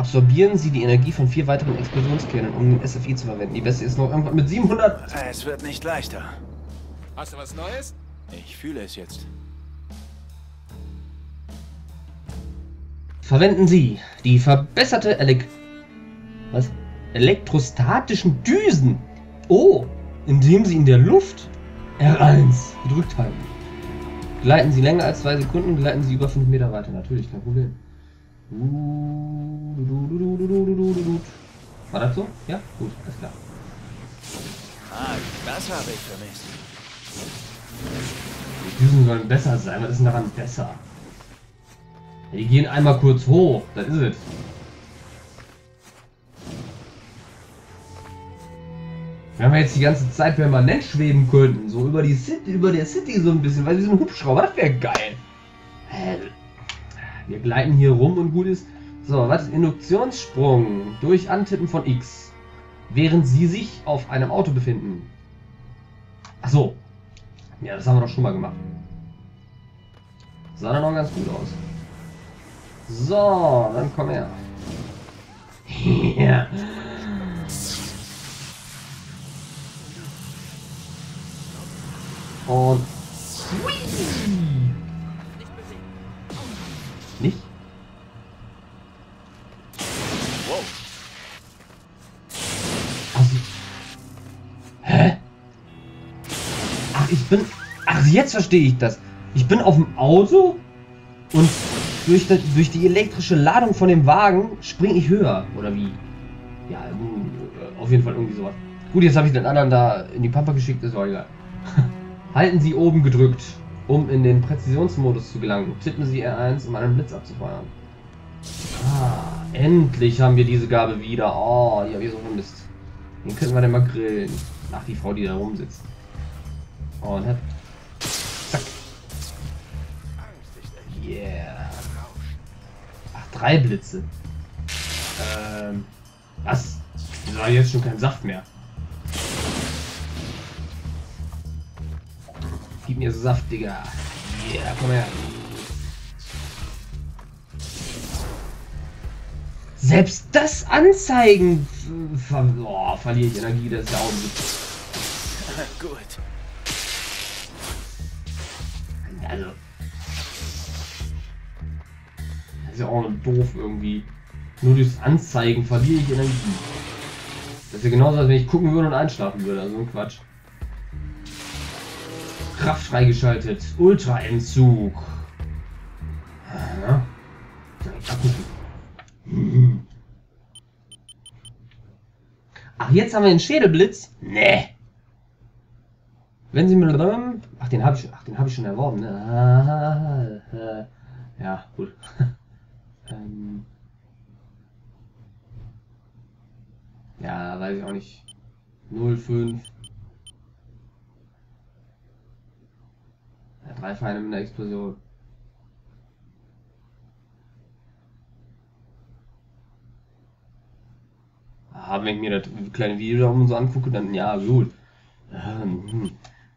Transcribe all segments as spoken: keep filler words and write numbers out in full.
Absorbieren Sie die Energie von vier weiteren Explosionskernen, um den S F I zu verwenden. Die Beste ist noch irgendwann mit siebenhundert... Es wird nicht leichter. Hast du was Neues? Ich fühle es jetzt. Verwenden Sie die verbesserte Elek Was? elektrostatischen Düsen. Oh, indem Sie in der Luft R eins gedrückt halten. Gleiten Sie länger als zwei Sekunden, gleiten Sie über fünf Meter weiter. Natürlich, kein Problem. War das so? Ja? Gut, alles klar. Ah, das habe ich vermisst. Die Düsen sollen besser sein. Was ist denn daran besser? Ja, die gehen einmal kurz hoch. Das ist es. Wenn wir jetzt die ganze Zeit permanent schweben könnten, so über die City, über der City so ein bisschen, weil wir sind ein Hubschrauber, das wäre geil. Wir gleiten hier rum und gut ist. So, was? Induktionssprung durch Antippen von X, während Sie sich auf einem Auto befinden. Ach so. Ja, das haben wir doch schon mal gemacht. Sah dann noch ganz gut aus. So, dann komm her. Ja. Und nicht? Wow. Also, hä? Ach, ich bin... Ach, jetzt verstehe ich das. Ich bin auf dem Auto und durch, das, durch die elektrische Ladung von dem Wagen springe ich höher. Oder wie? Ja, auf jeden Fall irgendwie sowas. Gut, jetzt habe ich den anderen da in die Pampa geschickt, ist auch egal. Halten Sie oben gedrückt, um in den Präzisionsmodus zu gelangen. Tippen Sie R eins, um einen Blitz abzufeuern. Ah, endlich haben wir diese Gabe wieder. Oh, die habe ich so vermisst. Den könnten wir denn mal grillen. Ach, die Frau, die da rumsitzt. Und hat... Zack. Yeah. Ach, drei Blitze. Ähm... Was? Das war jetzt schon kein Saft mehr. Gib mir Saft, Digga. Yeah, komm her. Selbst das Anzeigen... Ver oh, verliere ich Energie, das ist ja auch ein Gut. Also... Das ist ja auch doof irgendwie. Nur durchs Anzeigen verliere ich Energie. Das ist ja genauso, als wenn ich gucken würde und einschlafen würde. Also ein Quatsch. Kraft freigeschaltet. Ultraentzug. Ja. Ach, jetzt haben wir den Schädelblitz? Nee. Wenn Sie mit... Ach, den habe ich, ach, den habe ich schon erworben, ne? Ah, äh, ja, gut. ähm... Ja, weiß ich auch nicht. null fünf. Ja, drei Feinde mit einer Explosion. Ah, wenn ich mir das kleine Video da so angucke, dann ja, gut. Ähm,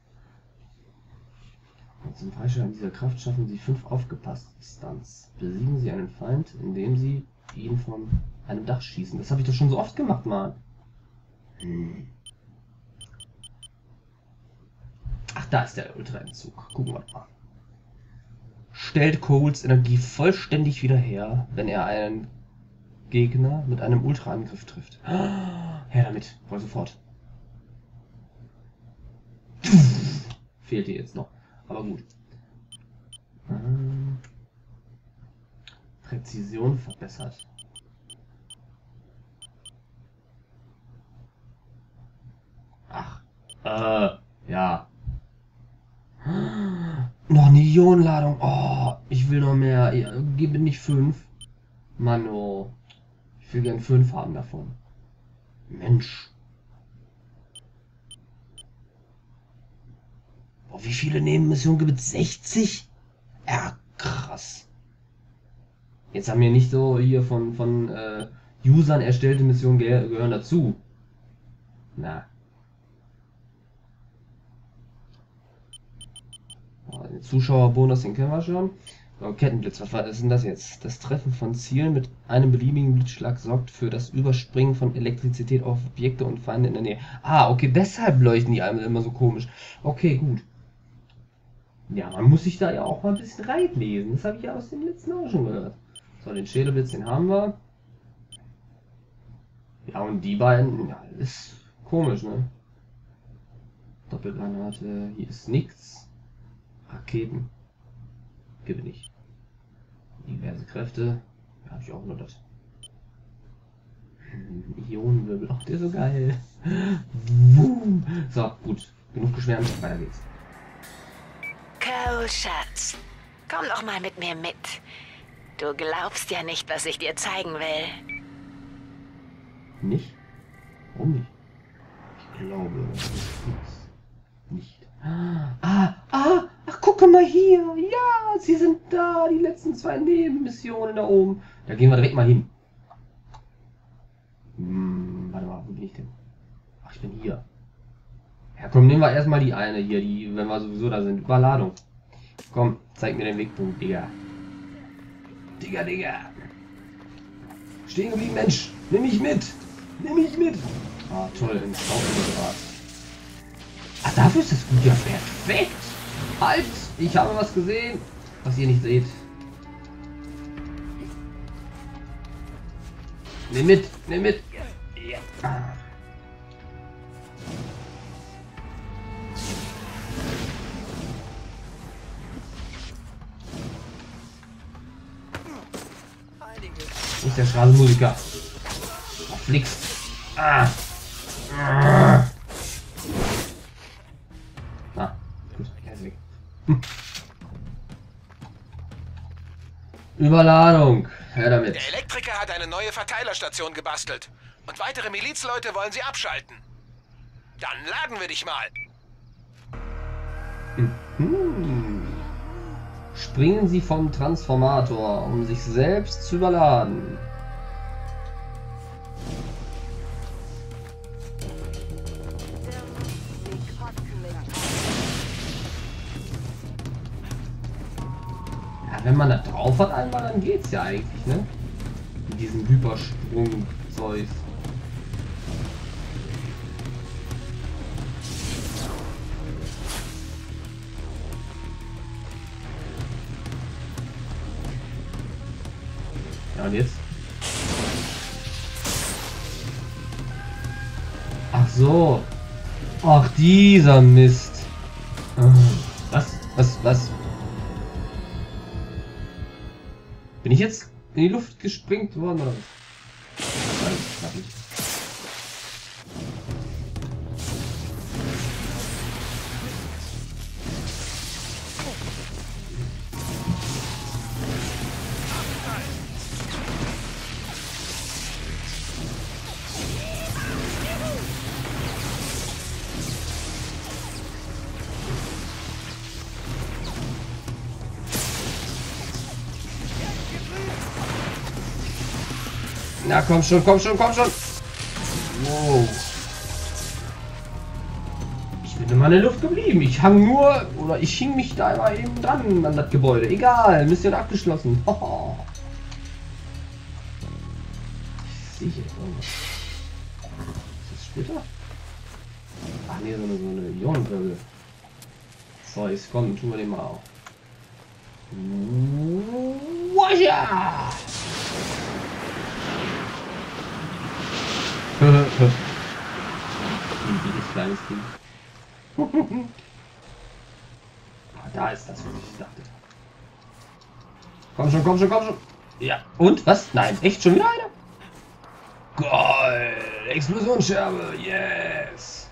zum Freischalten dieser Kraft schaffen Sie fünf aufgepasste Stunts. Besiegen Sie einen Feind, indem Sie ihn von einem Dach schießen. Das habe ich doch schon so oft gemacht, Mann. Hm. Ach, da ist der Ultraentzug. Gucken wir mal. Stellt Coles Energie vollständig wieder her, wenn er einen Gegner mit einem Ultraangriff trifft. Her damit, voll sofort. Fehlt hier jetzt noch, aber gut. Ähm, Präzision verbessert. Ach, äh, ja. Noch eine Ionenladung. Oh, ich will noch mehr. Ja, gib mir nicht fünf. Mann, oh. Ich will gern fünf haben davon. Mensch. Oh, wie viele Nebenmissionen gibt es? sechzig? Ja, krass. Jetzt haben wir nicht so hier von, von äh, Usern erstellte Missionen ge gehören dazu. Na. Den Zuschauerbonus, den kennen wir schon. Oh, Kettenblitz, was war das denn das jetzt? Das Treffen von Zielen mit einem beliebigen Blitzschlag sorgt für das Überspringen von Elektrizität auf Objekte und Feinde in der Nähe. Ah, okay, deshalb leuchten die einmal immer so komisch. Okay, gut. Ja, man muss sich da ja auch mal ein bisschen reinlesen. Das habe ich ja aus dem letzten auch schon gehört. So, den Schädelblitz, den haben wir. Ja, und die beiden, ja, ist komisch, ne? Doppelgranate, hier ist nichts. Raketen. Gibt nicht. Diverse Kräfte. Ja, habe ich auch nur das. Ionenwirbel. Ach, der ist so geil. So, gut. Genug geschwärmt. Weiter geht's. Cole, Schatz. Komm doch mal mit mir mit. Du glaubst ja nicht, was ich dir zeigen will. Nicht? Warum nicht? Ich glaube, das ist nicht. Ah, ah, ach, gucke mal hier. Ja, sie sind da. Die letzten zwei Nebenmissionen da oben. Da gehen wir direkt mal hin. Hm, warte mal, wo bin ich denn? Ach, ich bin hier. Ja, komm, nehmen wir erstmal die eine hier, die, wenn wir sowieso da sind. Überladung. Komm, zeig mir den Wegpunkt, Digga. Digga, Digga. Stehen geblieben, Mensch. Nimm mich mit. Nimm mich mit. Ah, toll, ins Stauintegrat. Ah, dafür ist das gut. Ja, perfekt. Halt, ich habe was gesehen, was ihr nicht seht. Nimm mit, nimm mit. Ja. Ah. Wo ist der Straßenmusiker? Verflixt. Ah. Ah. Ah, gut, er ist weg. Hm. Überladung. Hör damit. Der Elektriker hat eine neue Verteilerstation gebastelt. Und weitere Milizleute wollen sie abschalten. Dann laden wir dich mal. Mhm. Springen Sie vom Transformator, um sich selbst zu überladen. Ja, wenn man da drauf hat einmal, dann geht's ja eigentlich, ne? Mit diesem Hypersprung-Zeug. Ja, und jetzt? Ach so. Ach, dieser Mist. Was? Was? Was? Bin ich jetzt in die Luft gesprengt worden oder was? Nein, knapp nicht. Na komm schon, komm schon, komm schon. Wow. Ich bin immer in der Luft geblieben. Ich hang nur, oder ich hing mich da immer eben dran an das Gebäude. Egal, Mission abgeschlossen. Hoho. Ich sehe hier irgendwas. Ist das Splitter? Ach nee, so eine, so eine Ionenwirbel. So, jetzt komm, tun wir den mal auf. Washa! Jedes kleines Kind. Ah, da ist das, was ich dachte. Komm schon, komm schon, komm schon. Ja, und? Was? Nein, echt schon wieder einer? Geil! Explosionsscherbe, yes!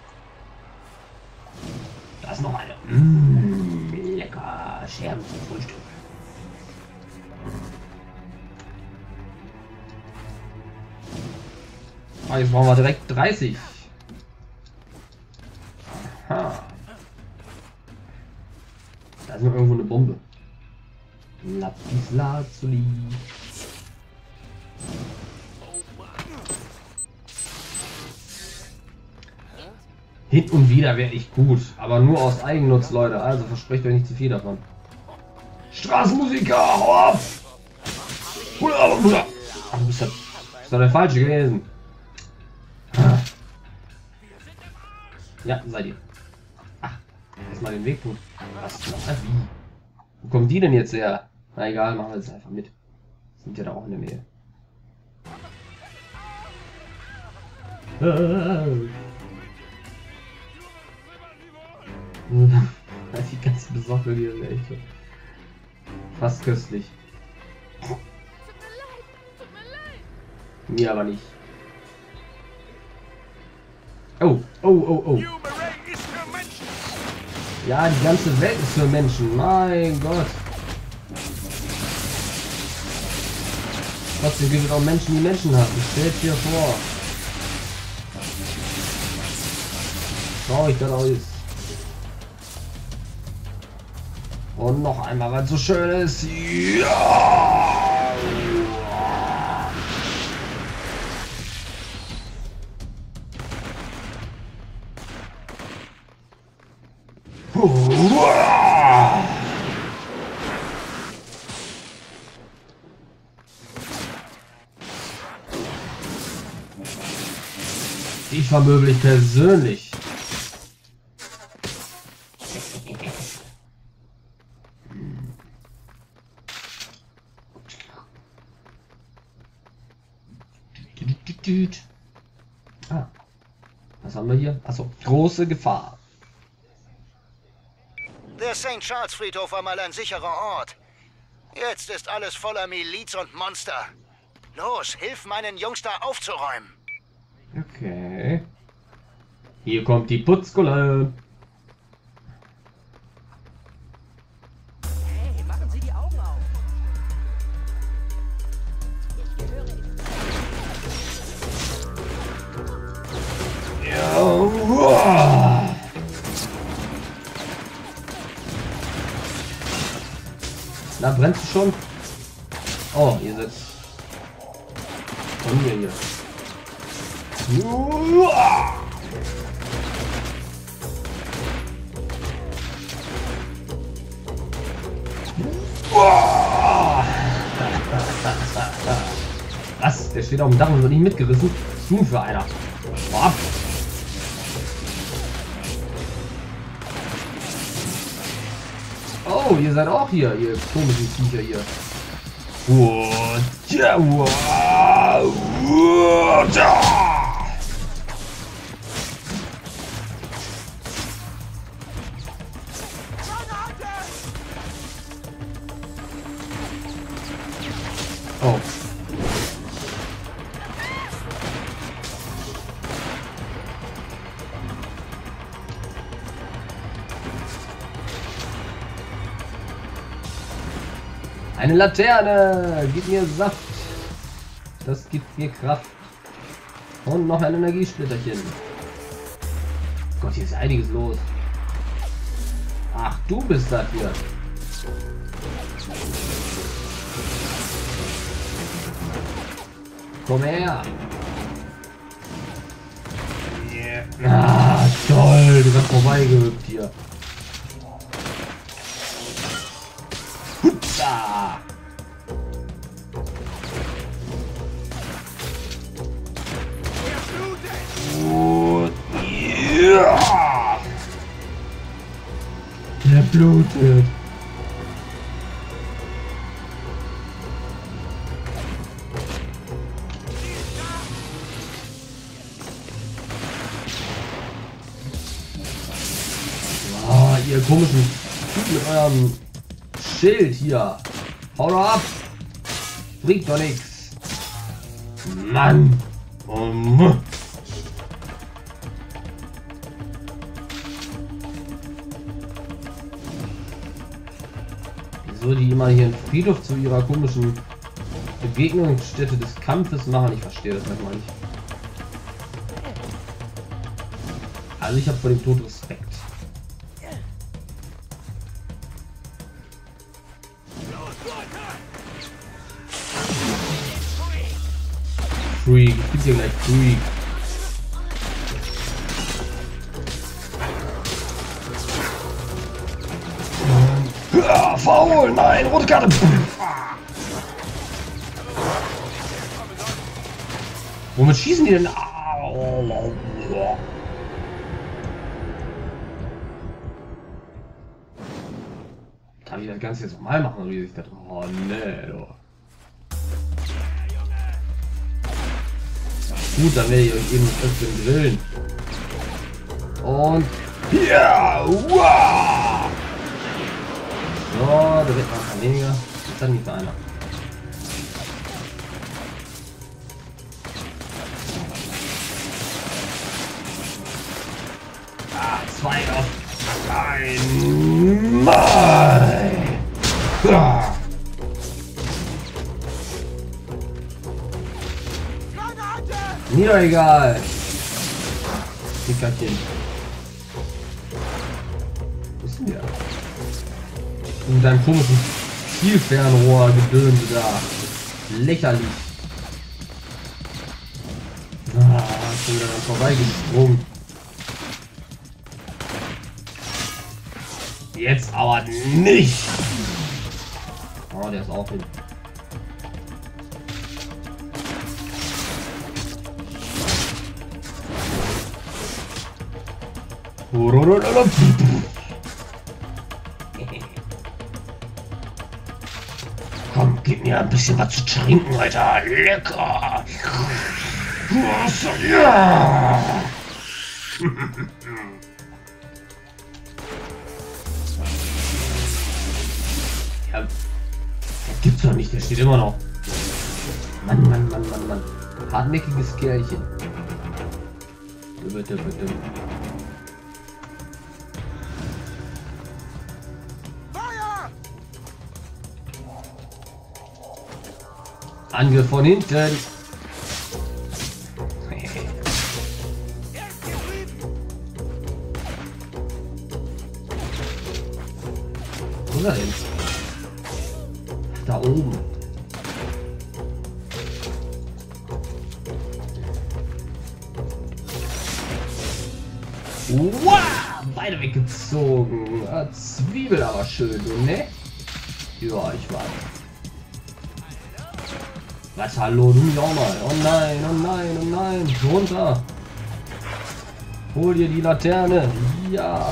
Da ist noch eine. Mmh, lecker. Scherben zum Frühstück. Ah, jetzt brauchen wir direkt dreißig. Aha. Da ist noch irgendwo eine Bombe. Lapis Lazuli. Hin und wieder wäre ich gut, aber nur aus Eigennutz, Leute. Also versprecht euch nicht zu viel davon. Straßenmusiker, hau ab! Ach, du bist, das ist doch der Falsche gewesen. Ja, seid ihr. Ach, erstmal den Weg tun. Was? Wie? Wo kommen die denn jetzt her? Na egal, machen wir jetzt einfach mit. Sind ja da auch in der Nähe. Die ganze Besoffene hier ist echt fast köstlich. Mir aber nicht. Oh, oh, oh, oh. Ja, die ganze Welt ist für Menschen. Mein Gott. Trotzdem gibt es auch Menschen, die Menschen haben. Stellt dir vor. Schau ich das aus. Und noch einmal, weil es so schön ist. Ja! Ich vermöbel ich persönlich. Ah, was haben wir hier? Achso, große Gefahr. Der Saint Charles Friedhof war mal ein sicherer Ort. Jetzt ist alles voller Miliz und Monster. Los, hilf meinen Jungs da aufzuräumen. Okay. Hier kommt die Putzkulle. Hey, machen Sie die Augen auf. Ja. Na, brennst du schon? Oh, ihr seid von mir hier. Was? Der steht auf dem Dach und wird nicht mitgerissen. Was ist nun für einer? Boah. Oh, ihr seid auch hier, ihr komischen Viecher hier. Wow. Ja, wow. Wow. Ja. Oh. Eine Laterne! Gib mir Saft! Das gibt mir Kraft. Und noch ein Energiesplitterchen. Gott, hier ist einiges los. Ach, du bist das hier. Komm her! Yeah. Ah, toll! Du hast vorbeigehüpft hier. Hupsa! Und ja! Der blutet. Oh, ihr komischen Typ mit eurem Schild hier. Hau doch ab. Bringt doch nichts. Mann. Oh. Wieso die immer hier einen Friedhof zu ihrer komischen Begegnungsstätte des Kampfes machen? Ich verstehe das manchmal nicht. Also ich habe vor dem Tod Respekt. Freak, ich bin hier gleich Freak. Ah, Foul! Nein, rote Karte! Womit schießen die denn? Kann ich das Ganze jetzt nochmal machen, oder wie sich das... Oh, nee, du. Gut, dann werde ich euch eben öfteren grillen. Und... Ja! Wow! So, da wird noch ein weniger. Jetzt hat nicht mehr einer. Ah, zwei auf einmal! Ah. Mir doch egal. Dickerchen. Wo ist denn der? In deinem komischen Zielfernrohr-Gedönse da. Lächerlich. Ah, schon wieder dann vorbeigesprungen. Jetzt aber nicht! Oh, der ist auch hin. Komm, gib mir ein bisschen was zu trinken, Alter. Lecker. Ja. Ja, das gibt's doch nicht, der steht immer noch. Mann, Mann, Mann, Mann, Mann. Hartnäckiges Kerlchen. Bitte, bitte. Angriff von hinten. Wo ist er denn? Da oben. Wow! Beide weggezogen. Ja, Zwiebel aber schön, du, ne? Ja, ich weiß. Was, hallo, du mich auch mal. Oh nein, oh nein, oh nein. Runter. Hol dir die Laterne. Ja.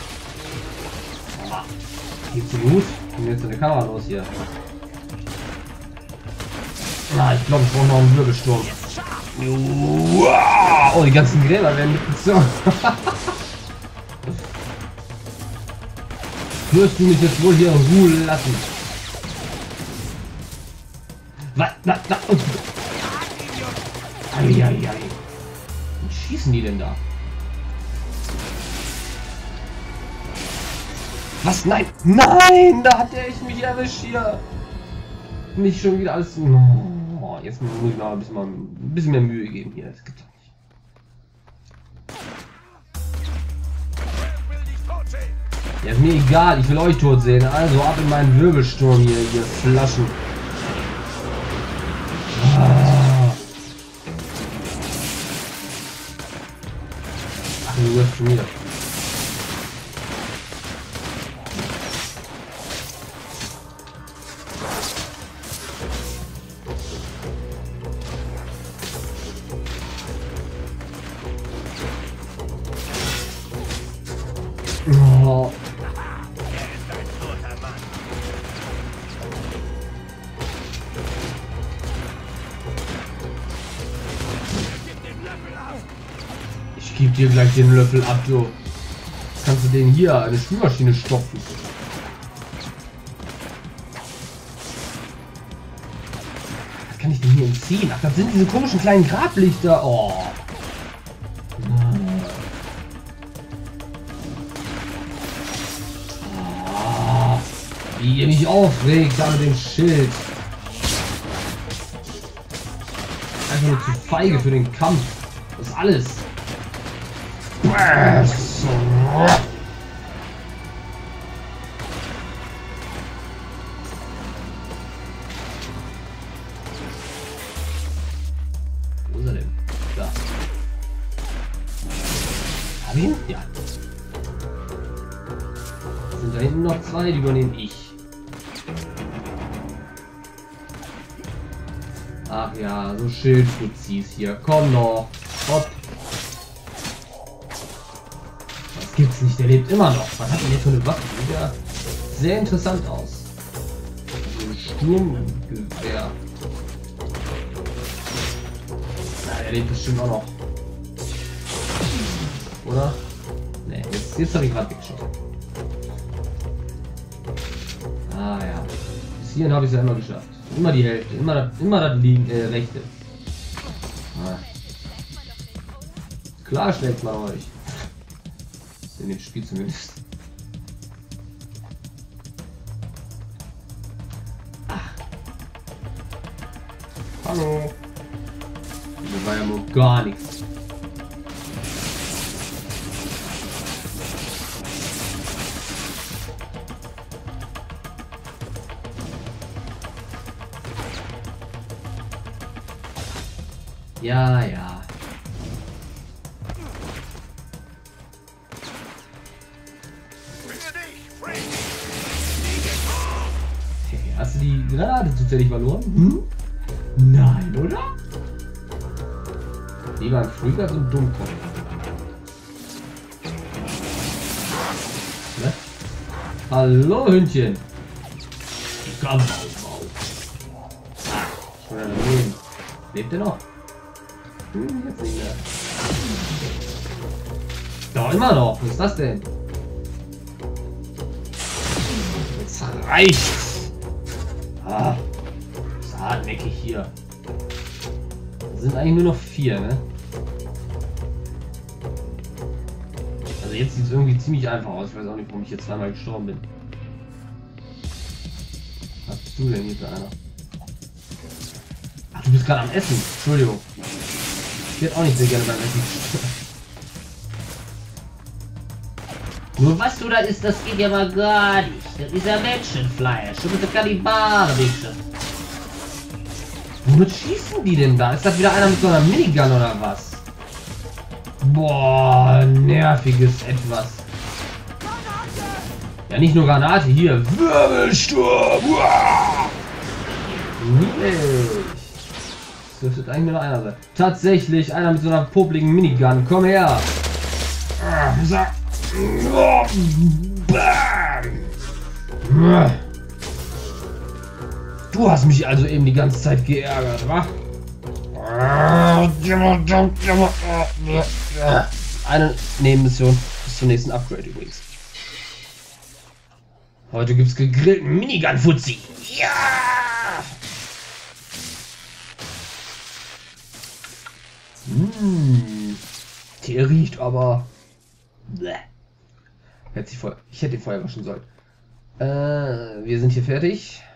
Geht's dir gut? Ich bin jetzt in der Kamera los hier. Na, ich glaube, ich brauche noch einen Wirbelsturm. Wow. Oh, die ganzen Gräber werden mitgezogen. Wirst du mich jetzt wohl hier in Ruhe lassen? Was? Was? Was? Eieiei. Was schießen die denn da? Was? Nein! Nein! Da hat er echt mich erwischt hier! Nicht schon wieder alles... Oh, jetzt muss ich mal ein bisschen, mal ein bisschen mehr Mühe geben hier. Das gibt's doch nicht. Ja, ist mir egal. Ich will euch tot sehen. Also ab in meinen Wirbelsturm hier, ihr Flaschen. Ah. Ach, du wirst schon wieder. Oh. Ich gebe dir gleich den Löffel ab, du. Kannst du den hier eine Spülmaschine stopfen? Was kann ich denn hier entziehen? Ach, das sind diese komischen kleinen Grablichter. Oh. Wie ihr mich aufregt, da mit dem Schild. Einfach nur zu feige für den Kampf. Das ist alles. Wo ist er denn? Da. Hab ich ihn? Ja. Sind da hinten noch zwei, die übernehme ich. Ach ja, so Schildfuzis hier. Komm noch. Hopp. Das gibt's nicht, der lebt immer noch. Was hat denn jetzt für eine Waffe? Sieht ja sehr interessant aus. So ein Sturmgewehr. Na, der lebt bestimmt auch noch. Oder? Ne, jetzt, jetzt habe ich gerade weggeschossen. Ah ja. Bis hierhin habe ich es ja immer geschafft. Immer die Hälfte. Immer das, immer das liegen, äh, rechte. Ah. Klar schlägt man euch. In dem Spiel zumindest. Ach. Hallo. Hier war ja nur gar nichts. Ja, ja. Hey, hast du die Granate zufällig verloren? Hm? Nein, oder? Lieber ein Freak als ein Dummkopf. Ne? Hallo, Hündchen. Komm, Mau, Mau. Ah, schon ein Leben. Lebt er noch? Hm, jetzt nicht mehr. Doch, immer noch. Was ist das denn? Jetzt reicht's. Ah, ist hartnäckig hier. Das sind eigentlich nur noch vier, ne? Also jetzt sieht es irgendwie ziemlich einfach aus. Ich weiß auch nicht, warum ich jetzt zweimal gestorben bin. Was bist du denn hier für einer? Ach, du bist gerade am Essen. Entschuldigung. Ich hätte auch nicht sehr gerne beim Essen gestört. Nur was du da isst, das geht ja mal gar nicht. Das ist ja Menschenfleisch. Du bist der Kannibale, Bitte. Womit schießen die denn da? Ist das wieder einer mit so einer Minigun oder was? Boah, nerviges Etwas. Ja, nicht nur Granate, hier. Wirbelsturm! Niedlich. Das dürfte eigentlich nur einer sein. Tatsächlich, einer mit so einer popligen Minigun. Komm her! Du hast mich also eben die ganze Zeit geärgert, wa? Eine Nebenmission bis zum nächsten Upgrade übrigens. Heute gibt's gegrillten Minigun-Fuzzi. Ja! Mmh. Der riecht aber. Bäh. Hätte ich, voll, ich hätte ihn vorher waschen sollen. Äh, wir sind hier fertig.